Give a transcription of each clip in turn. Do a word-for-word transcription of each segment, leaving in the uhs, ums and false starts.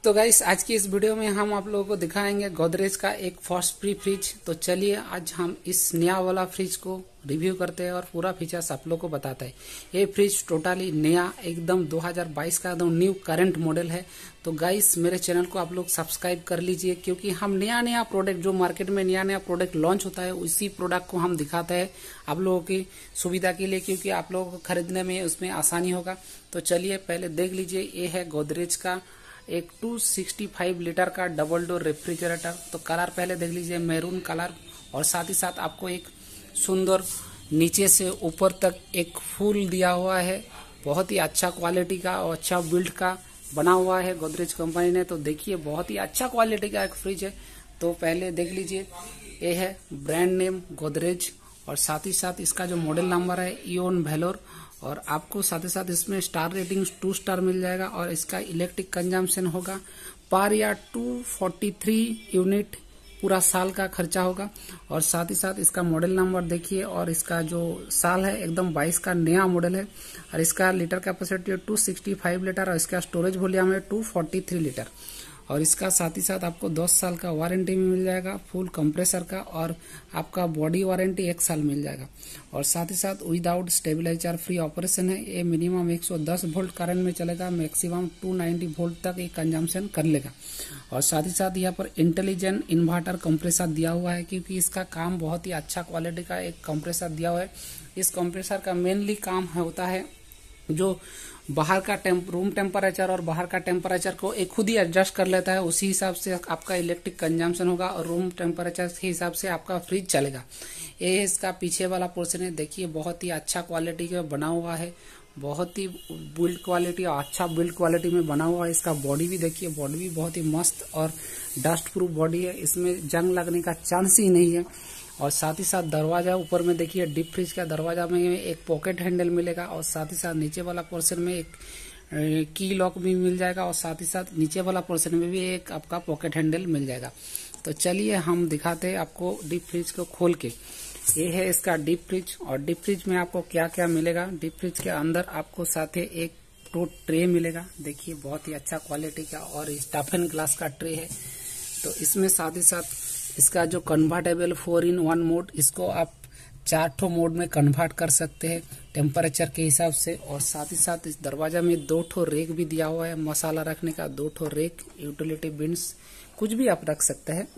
तो गाइस आज की इस वीडियो में हम आप लोगों को दिखाएंगे गोदरेज का एक फर्स्ट फ्री फ्रिज। तो चलिए आज हम इस नया वाला फ्रिज को रिव्यू करते हैं और पूरा फीचर्स आप लोगों को बताते हैं। ये फ्रिज टोटली नया एकदम दो हज़ार बाईस का एकदम न्यू करंट मॉडल है। तो गाइस मेरे चैनल को आप लोग सब्सक्राइब कर लीजिए, क्योंकि हम नया नया प्रोडक्ट जो मार्केट में नया नया प्रोडक्ट लॉन्च होता है उसी प्रोडक्ट को हम दिखाते हैं आप लोगों की सुविधा के लिए, क्योंकि आप लोगों को खरीदने में उसमें आसानी होगा। तो चलिए पहले देख लीजिए, ये है गोदरेज का एक दो सौ पैंसठ लीटर का डबल डोर रेफ्रिजरेटर। तो कलर पहले देख लीजिए, मैरून कलर, और साथ ही साथ आपको एक सुंदर नीचे से ऊपर तक एक फूल दिया हुआ है। बहुत ही अच्छा क्वालिटी का और अच्छा बिल्ड का बना हुआ है गोदरेज कंपनी ने। तो देखिए बहुत ही अच्छा क्वालिटी का एक फ्रिज है। तो पहले देख लीजिए, ये है ब्रांड नेम गोदरेज, और साथ ही साथ इसका जो मॉडल नंबर है इओन वेलोर, और आपको साथ ही साथ इसमें स्टार रेटिंग टू स्टार मिल जाएगा। और इसका इलेक्ट्रिक कंजम्पशन होगा पर या दो सौ तैंतालीस यूनिट पूरा साल का खर्चा होगा। और साथ ही साथ इसका मॉडल नंबर देखिए, और इसका जो साल है एकदम बाईस का नया मॉडल है। और इसका लीटर कैपेसिटी है दो सौ पैंसठ लीटर, और इसका स्टोरेज वॉल्यूम है दो सौ तैंतालीस लीटर। और इसका साथ ही साथ आपको दस साल का वारंटी में मिल जाएगा फुल कंप्रेसर का, और आपका बॉडी वारंटी एक साल मिल जाएगा। और साथ ही साथ विदाउट स्टेबलाइजर फ्री ऑपरेशन है। ये मिनिमम एक सौ दस वोल्ट करंट में चलेगा, मैक्सिमम दो सौ नब्बे वोल्ट तक ये कंजम्पशन कर लेगा। और साथ ही साथ यहाँ पर इंटेलिजेंट इन्वर्टर कंप्रेसर दिया हुआ है, क्योंकि इसका काम बहुत ही अच्छा क्वालिटी का एक कंप्रेसर दिया हुआ है। इस कंप्रेसर का मेनली काम होता है जो बाहर का टेम्प रूम टेम्परेचर और बाहर का टेम्परेचर को एक खुद ही एडजस्ट कर लेता है। उसी हिसाब से आपका इलेक्ट्रिक कंजम्पशन होगा और रूम टेम्परेचर के हिसाब से आपका फ्रिज चलेगा। ये इसका पीछे वाला पोर्शन है, देखिए बहुत ही अच्छा क्वालिटी का बना हुआ है। बहुत ही बिल्ड क्वालिटी और अच्छा बिल्ड क्वालिटी में बना हुआ है। इसका बॉडी भी देखिए, बॉडी भी बहुत ही मस्त और डस्ट प्रूफ बॉडी है, इसमें जंग लगने का चांस ही नहीं है। और साथ ही साथ दरवाजा ऊपर में देखिए, डीप फ्रिज का दरवाजा में एक पॉकेट हैंडल मिलेगा, और साथ ही साथ नीचे वाला पोर्शन में एक की लॉक भी मिल जाएगा, और साथ ही साथ नीचे वाला पोर्शन में भी एक आपका पॉकेट हैंडल मिल जाएगा। तो चलिए हम दिखाते हैं आपको डीप फ्रिज को खोल के। ये है इसका डीप फ्रिज, और डीप फ्रिज में आपको क्या क्या मिलेगा। डीप फ्रिज के अंदर आपको साथ ही एक टो ट्रे मिलेगा, देखिए बहुत ही अच्छा क्वालिटी का, और स्टाफन ग्लास का ट्रे है। तो इसमें साथ ही साथ इसका जो convertible four in one mode, इसको आप चार ठो मोड में कन्वर्ट कर सकते हैं टेम्परेचर के हिसाब से। और साथ ही साथ इस दरवाजा में दो ठो रेक भी दिया हुआ है, मसाला रखने का दो ठो रेक, यूटिलिटी बिन्स कुछ भी आप रख सकते हैं।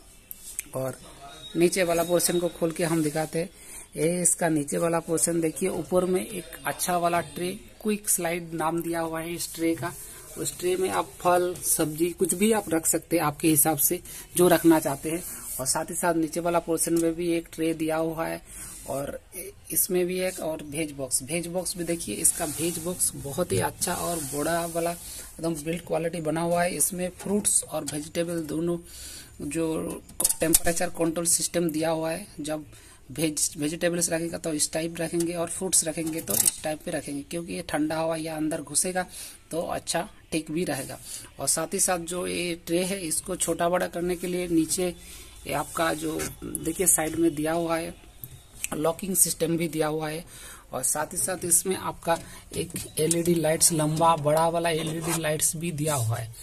और नीचे वाला पोर्शन को खोल के हम दिखाते हैं। ये इसका नीचे वाला पोर्शन देखिए, ऊपर में एक अच्छा वाला ट्रे, क्विक स्लाइड नाम दिया हुआ है इस ट्रे का। उस ट्रे में आप फल सब्जी कुछ भी आप रख सकते हैं आपके हिसाब से जो रखना चाहते हैं। और साथ ही साथ नीचे वाला पोर्शन में भी एक ट्रे दिया हुआ है, और इसमें भी एक और भेज बॉक्स भेज बॉक्स भी देखिए। इसका भेज बॉक्स बहुत ही अच्छा और बड़ा वाला एकदम बिल्ड क्वालिटी बना हुआ है। इसमें फ्रूट्स और वेजिटेबल दोनों जो टेम्परेचर कंट्रोल सिस्टम दिया हुआ है। जब वेज वेजिटेबल्स रखेगा तो इस टाइप रखेंगे, और फ्रूट्स रखेंगे तो इस टाइप पे रखेंगे, क्योंकि ये ठंडा हवा या अंदर घुसेगा तो अच्छा टिक भी रहेगा। और साथ ही साथ जो ये ट्रे है, इसको छोटा बड़ा करने के लिए नीचे ये आपका जो देखिए साइड में दिया हुआ है, लॉकिंग सिस्टम भी दिया हुआ है। और साथ ही साथ इसमें आपका एक एलईडी लाइट्स, लंबा बड़ा वाला एलईडी लाइट्स भी दिया हुआ है।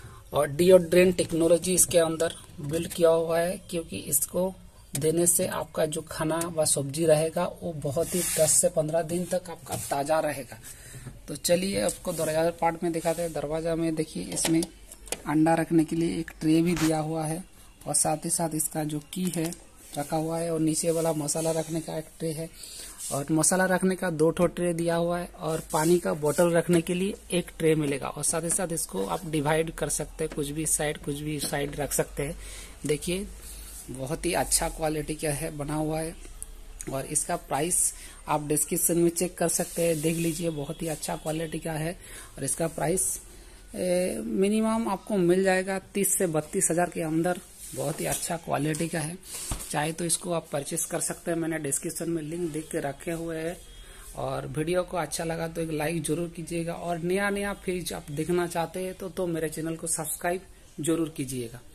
और डिओड्रेंट टेक्नोलॉजी इसके अंदर बिल्ड किया हुआ है, क्योंकि इसको देने से आपका जो खाना व सब्जी रहेगा वो बहुत ही दस से पंद्रह दिन तक आपका ताजा रहेगा। तो चलिए आपको दरवाजा पार्ट में दिखाते हैं। दरवाजा में देखिए, इसमें अंडा रखने के लिए एक ट्रे भी दिया हुआ है, और साथ ही साथ इसका जो की है रखा हुआ है, और नीचे वाला मसाला रखने का एक ट्रे है, और मसाला रखने का दो ठो ट्रे दिया हुआ है, और पानी का बोतल रखने के लिए एक ट्रे मिलेगा। और साथ ही साथ इसको आप डिवाइड कर सकते हैं, कुछ भी साइड कुछ भी साइड रख सकते हैं। देखिए बहुत ही अच्छा क्वालिटी का है बना हुआ है। और इसका प्राइस आप डिस्क्रिप्शन में चेक कर सकते हैं, देख लीजिए, बहुत ही अच्छा क्वालिटी का है। और इसका प्राइस मिनिमम आपको मिल जाएगा तीस से बत्तीस हजार के अंदर। बहुत ही अच्छा क्वालिटी का है, चाहे तो इसको आप परचेस कर सकते हैं। मैंने डिस्क्रिप्शन में लिंक देख के रखे हुए हैं। और वीडियो को अच्छा लगा तो एक लाइक जरूर कीजिएगा, और नया नया फ्रिज आप देखना चाहते हैं तो, तो मेरे चैनल को सब्सक्राइब जरूर कीजिएगा।